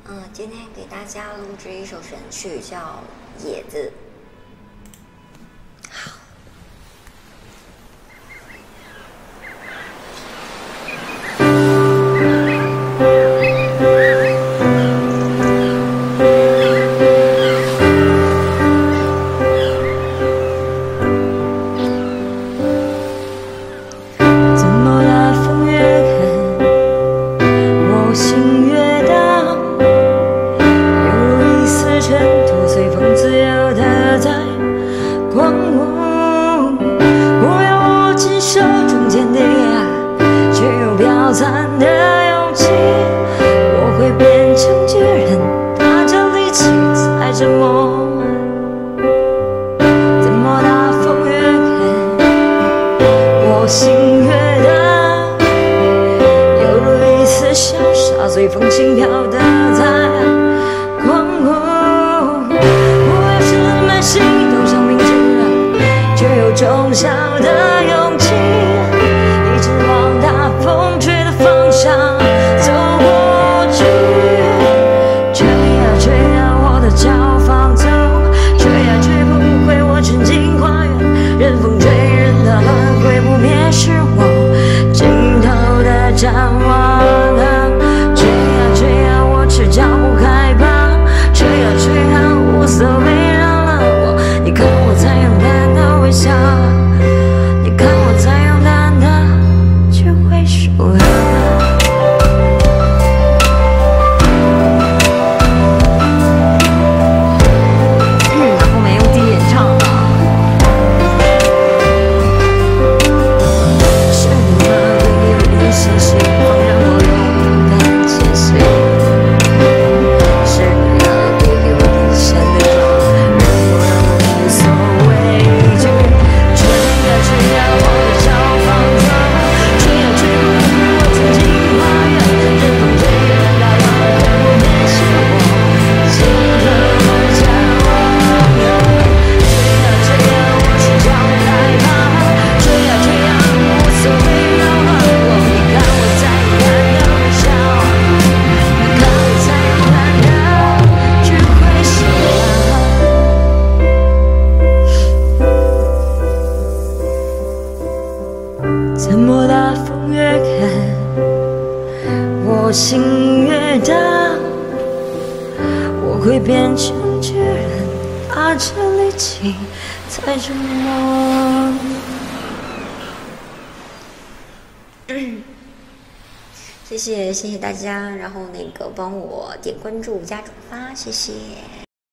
今天给大家录制一首神曲，叫《野子》。好。 怎么大风越狠，我心越大，犹如一丝尘土，随风自由地在狂舞。我要握紧手中坚定却又飘散的勇气，我会变成巨人，拿着力气踩着梦。怎么大风越狠，我心越大，犹如一丝小沙，随风轻飘的在狂舞。我要是满心都像明知，却又种下的勇气，一直往大风吹的方向走过去。吹呀吹呀，我的脚放纵，吹呀吹不回我沉浸花园，任风吹，任它轮回不灭，是我尽头的展望。吹呀吹呀，我赤脚不害怕，吹呀吹呀，无所谓，让了我，你看我在勇敢的微笑，你看我在勇敢的去挥手了。后面用低演唱的。是你吗？给我一些希望，让我勇敢前行。是你啊，给我一些力量，让我无所畏惧。吹呀吹呀，我的脚放纵，吹呀吹不回我曾经花园，任风吹，任它轮回不灭，是我尽头的展望。吹呀吹呀，我赤脚不害怕，吹呀吹呀，无所谓，扰乱我，你看我在勇敢的微笑，你看我在勇敢的去挥手啊。怎么大风越狠，我心越大，我会变成巨人，拿着力气踩着梦。 谢谢大家，然后帮我点关注加转发，谢谢。